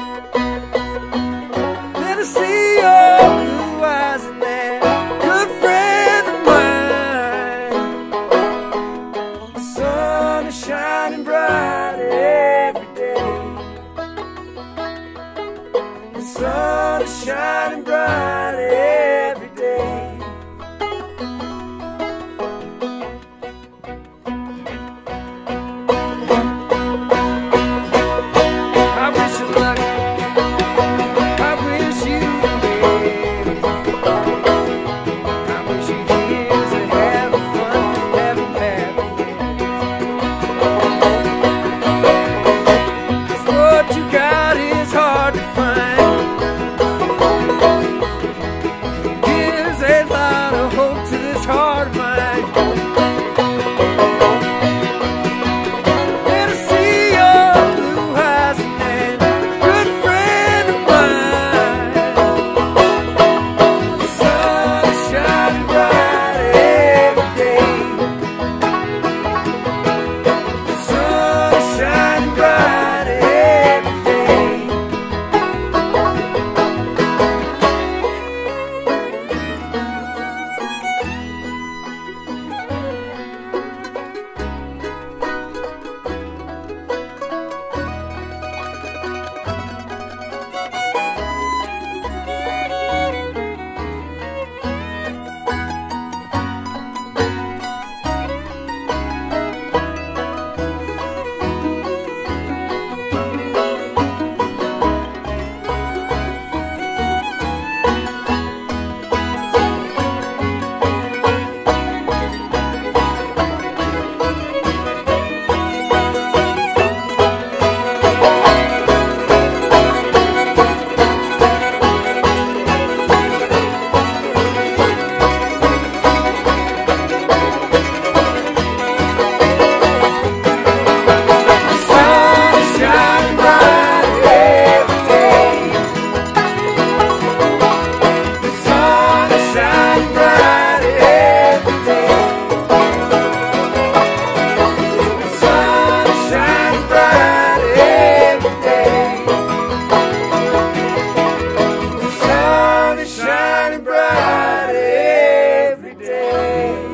Then I see your blue eyes and that good friend of mine. The sun is shining bright every day. The sun is shining bright every day. I wish you luck. I wish you well. I wish you years of having fun, having happiness. 'Cause what you got is hard to find. It gives a lot of hope to this heart of mine. And I see your blue eyes and that good friend of mine. The sun is shining bright every day. The sun is shining bright every day.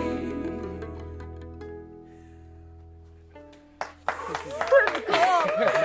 Cool.